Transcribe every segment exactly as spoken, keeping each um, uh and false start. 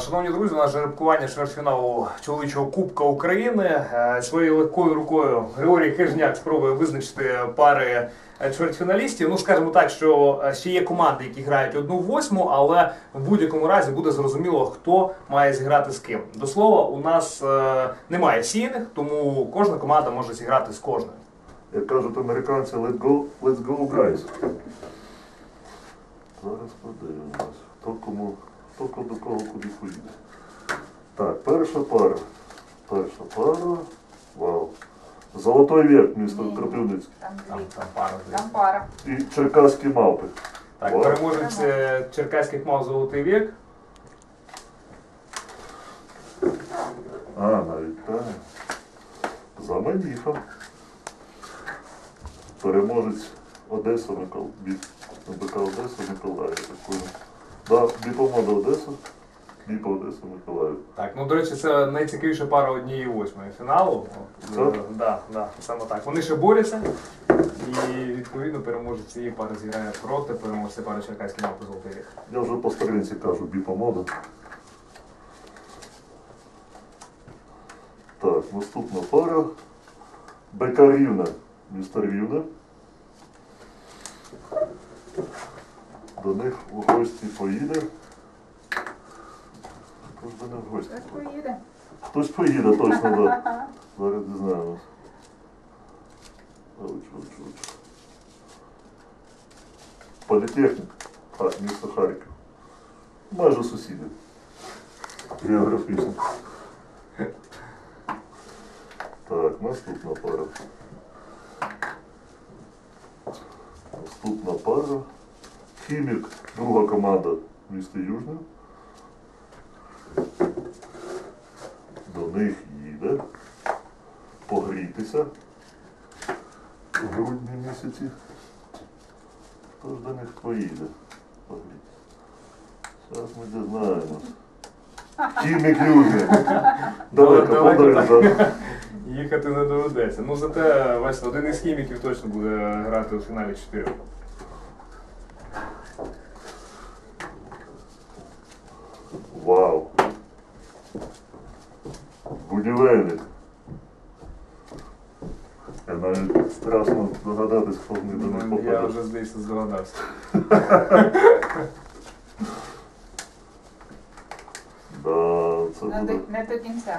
Шановні друзі, у нас жеребкування чвертьфіналу чоловічого Кубка України. Своєю легкою рукою Григорій Хижняк спробує визначити пари чвертьфіналістів. Ну, скажімо так, що ще є команди, які грають одну восьму, але в будь-якому разі буде зрозуміло, хто має зіграти з ким. До слова, у нас немає сійних, тому кожна команда може зіграти з кожною. Як кажуть американці, let's go, let's go, guys. Зараз подивимось, хто кому, хто до кого куди поїде. Так, перша пара. Перша пара. Вау. Золотой вік, місто Кропивницький. Там, Там, дві. там пара. Там пара. І черкаські мавпи. Так, Вау. переможець е, черкаських мав «Золотий вік». А, навіть так. За Маніфом. Переможець Одеса Миколаїв. БК Одеса Миколаїв. Да, Біпомода Одеса, Біпа Одеса Миколаїв. Так, ну, до речі, це найцікавіша пара однієї восьмої фіналу. Так? Е, Да, да, саме так. Вони ще борються, і відповідно переможець цієї пари зіграє проти переможця пари черкаські мавпи «Золотий вік». Я вже по старинці кажу Біпомода. Так, наступна пара. БК Рівне, місто Рівне. До них у гості поїде. Хто ж до них в гості? Хтось поїде. Хтось поїде, точно, так. Зараз дізнаємось. Оч, оч, оч. Політехнік. А, місто Харків. Майже сусіди. Географічно. Так, наступна пара. Наступна пара. Хімік, друга команда в місті Южне. До них їде погрітися у грудні місяці. Хто ж до них поїде погрітися? Зараз ми дізнаємось. Хімік Южне. Далеко, подальше. Їхати не доведеться. Ну, зате, бачите, один із хіміків точно буде грати у фіналі чотири. Вау! Будівельник. Я навіть страшно догадатись, хто в них до них Ну, я попаде. вже, здається, здогадався. Да, це Не буде. до, не до кінця.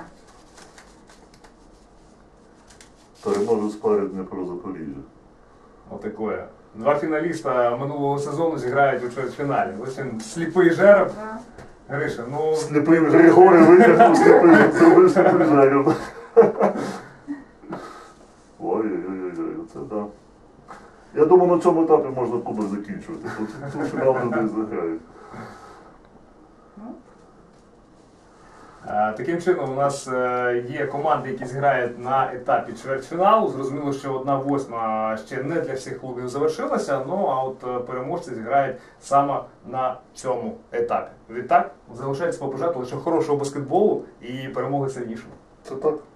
Переможе з пари Дніпро Запоріжжя. Отакое. Два фіналіста минулого сезону зіграють у чвертьфіналі. Ось він сліпий жереб. Да. Гриша, ну... Сліпий Григорій витягнув сліпий, зробив сліпий жарів. Ой-ой-ой, це да. Я думаю, на цьому етапі можна кубок закінчувати. Тут, тут фінал людей заграють. Е, Таким чином, у нас е, є команди, які зіграють на етапі чвертьфіналу. Зрозуміло, що одна восьма ще не для всіх клубів завершилася, ну а от е, переможці зіграють саме на цьому етапі. Відтак, залишається побажати лише хорошого баскетболу і перемоги сильнішого. Це так.